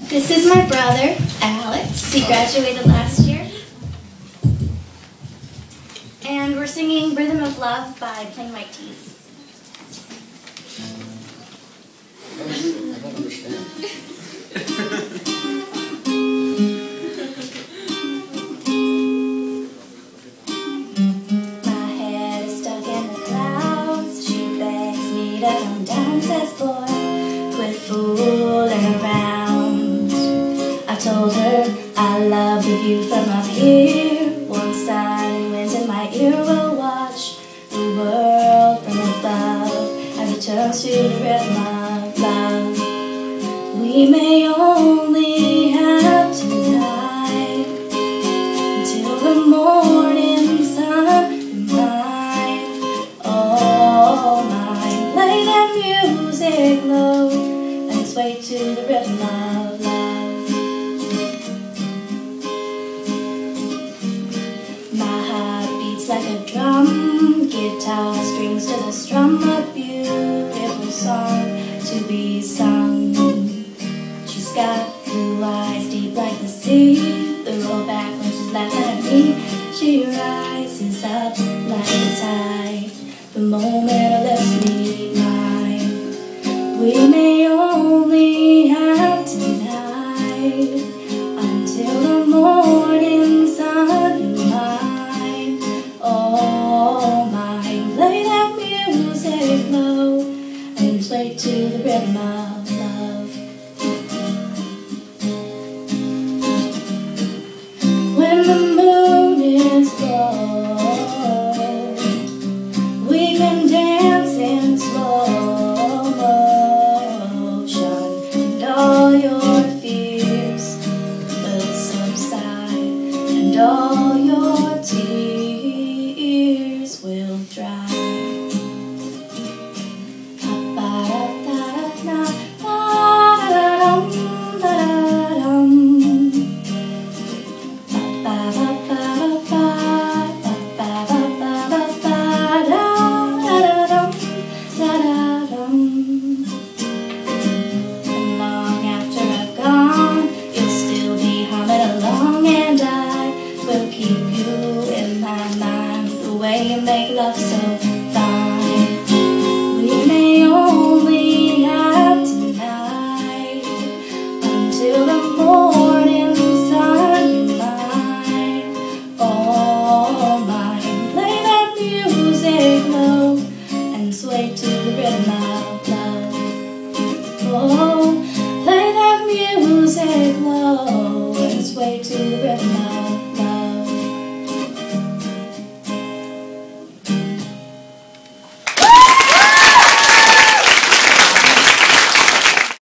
This is my brother, Alex. He graduated last year. And we're singing Rhythm of Love by Plain White Tees. I don't understand. My head is stuck in the clouds. She begs me to come down, says boy, quit fooling around. I told her I love the view from up here. Warm sun and wind in my ear will watch the world from above as it turns to the rhythm of love. We may only have tonight until the morning sun. Mine, oh mine. Play that music low and sway to the rhythm of love. My heart beats like a drum, guitar strings to the strum, a beautiful song to be sung. She's got blue eyes deep like the sea, the roll back when she's laughing at me. She rises up like the tide the moment her lips meet mine. We may only have tonight until the morning sun. Mine, oh mine. Play that music low and sway to the rhythm of love. When the moon is low, we can dance in slow motion, and all your fears will subside, and all your tears will dry. You make love so fine. We may only have tonight until the morning sun. Mine, oh mine. Play that music low and sway to the rhythm of love. Oh, play that music low and sway to the rhythm of love.